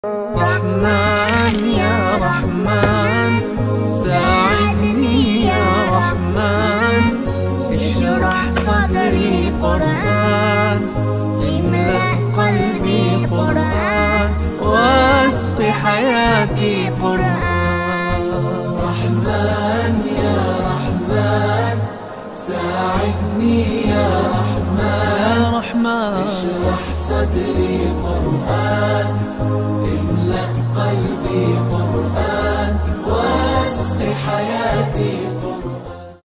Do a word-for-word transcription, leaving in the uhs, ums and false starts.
رحمن يا رحمن ساعدني يا رحمن، اشرح صدري قرآن، املأ قلبي قرآن، واسق حياتي قرآن. رحمن يا رحمن ساعدني يا رحمن، يا رحمن اشرح صدري قرآن، املأ قلبي قرآن، واسق حياتي